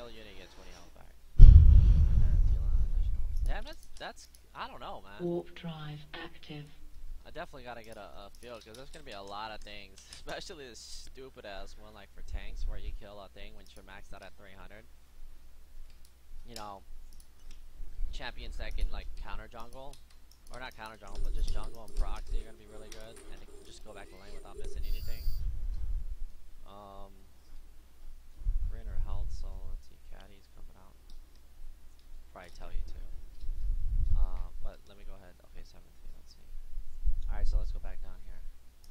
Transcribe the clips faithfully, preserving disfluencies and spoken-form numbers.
kill a unit, you get twenty health back. And then deal an additional. Damn, that's, that's, I don't know, man. Warp drive active. I definitely gotta get a, a feel, because there's gonna be a lot of things, especially this stupid ass one like for tanks where you kill a thing when you're maxed out at three hundred. You know, champions that can like counter jungle, or not counter jungle, but just jungle and proxy are gonna be really good, and they can just go back to lane without missing anything. Um, three hundred health, so let's see, Caddy's coming out. Probably tell you too. Uh, but let me go ahead. Okay, seventeen. Let's see. All right, so let's go back down here.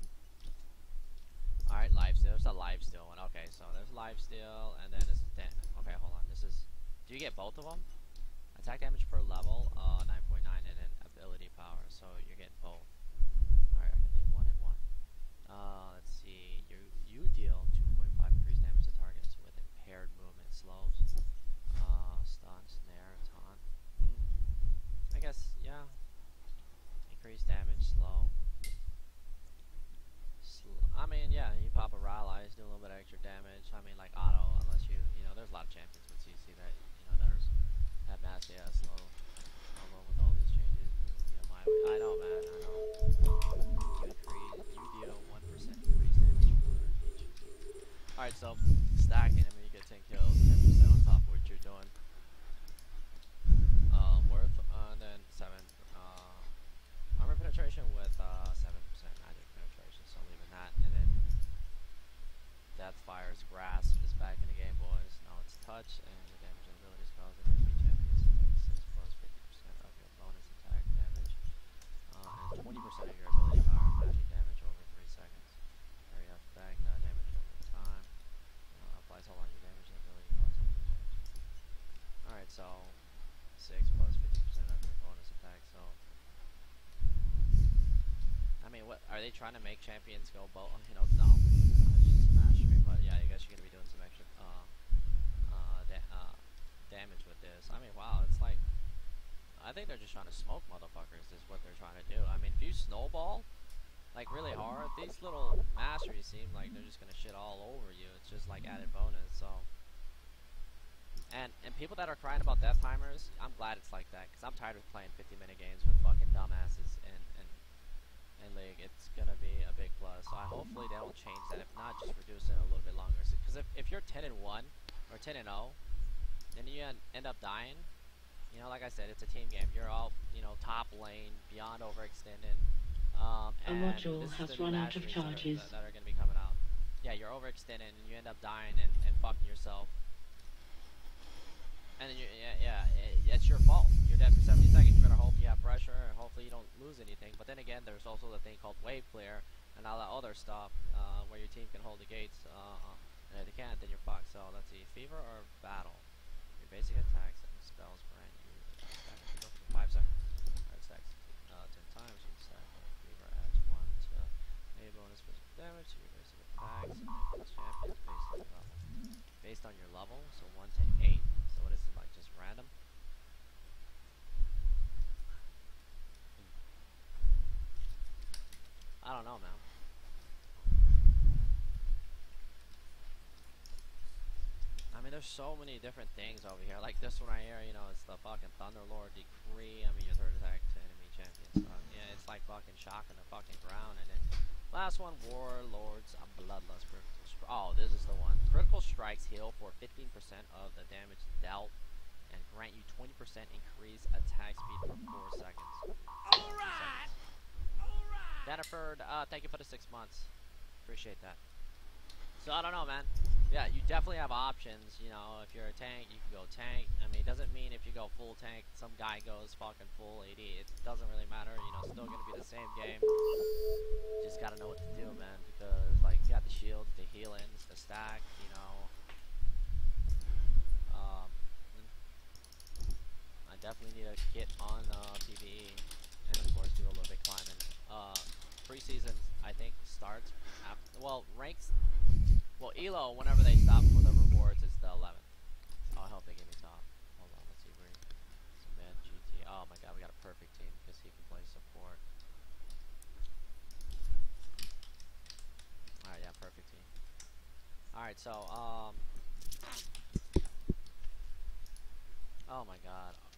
All right, live steal. There's a live steal one. Okay, so there's live steal, and then this is dan okay. Hold on. This is. Do you get both of them? Attack damage per level, uh, nine point nine, and then ability power. So you're getting both. All right, I can leave one and one. Uh, let's see. You you deal two point five increased damage to targets with impaired movement slows. Uh, stun, snare, taunt. Mm. I guess yeah. Increased damage, slow. Sl I mean, yeah, you pop a Rylai's, do a little bit of extra damage. I mean, like auto, unless you, you know, there's a lot of champions with C C that, you know, that are have mass, yeah, slow. Although with all these changes, you know, my way. I know, man, I know. You increase, you deal one percent increased damage per each. Alright, so stacking, I mean, you get ten kills, ten percent on top of what you're doing. Um, worth, uh, and then seven. Uh, armor penetration with uh, seven percent magic penetration, so leaving that. And then Deathfire's Grasp is back in the game, boys. Now it's touch, and your damage and ability spells and enemy champions to take six plus fifty percent of your bonus attack damage, uh, and twenty percent of your ability power and magic damage over three seconds. Area effect, uh, damage over time. Uh, applies all on your damage and ability cost. Alright, so six plus fifty percent of your bonus attack, so I mean, what are they trying to make champions go both? You know, no, uh, it's just mastery. But yeah, I guess you're gonna be doing some extra uh, uh, da uh, damage with this. I mean, wow, it's like I think they're just trying to smoke motherfuckers. Is what they're trying to do. I mean, if you snowball like really hard, these little masteries seem like they're just gonna shit all over you. It's just like added bonus. So. And and people that are crying about death timers, I'm glad it's like that, because I'm tired of playing fifty minute games with fucking dumbasses and and and League. It's gonna be a big plus. So I hopefully they will change that. If not, just reduce it a little bit longer. Because if if you're ten and one or ten and zero, then you end up dying. You know, like I said, it's a team game. You're all you know top lane, beyond overextended. Um, A and module this has is the run new out of masteries charges. that are, that are gonna be coming out. Yeah, you're overextended and you end up dying and, and fucking yourself. And then you, yeah, yeah, it, it's your fault. You're dead for seventy seconds. You better hope you have pressure, and hopefully you don't lose anything. But then again, there's also the thing called wave clear and all that other stuff uh, where your team can hold the gates. Uh, and if they can't, then you're fucked. So let's see, fever or battle. Your basic attacks and spells grant you attack for five seconds. Alright, stacks uh, ten times. You stack fever adds one to a bonus physical damage to your basic attacks. And champions based on your level. Based on your level, so one to eight. So what is it, like just random? I don't know, man. I mean, there's so many different things over here. Like this one right here, you know, it's the fucking Thunderlord Decree. I mean, your third attack to enemy champions. So, yeah, it's like fucking shocking the fucking ground. And then last one, Warlords of Bloodlust. Oh, this is the one. Critical strikes heal for fifteen percent of the damage dealt and grant you twenty percent increased attack speed for four seconds. Alright! Alright! Daniford, uh, thank you for the six months. Appreciate that. So, I don't know, man. Yeah, you definitely have options. You know, if you're a tank, you can go tank. I mean, it doesn't mean if you go full tank, some guy goes fucking full A D. It doesn't really matter. You know, still gonna be the same game. Just gotta know what to do, man. Because, like, you got the shield, the healings, the stack, you know. Um, I definitely need to get on uh, PvE. And, of course, do a little bit climbing. Uh, preseason, I think, starts after. Well, ranks. Well, E L O, whenever they stop for the rewards, it's the eleventh. Oh, I hope they give me top. Hold on, let's see where Submit, G T. Oh my god, we got a perfect team because he can play support. Alright, yeah, perfect team. Alright, so, um... Oh my god.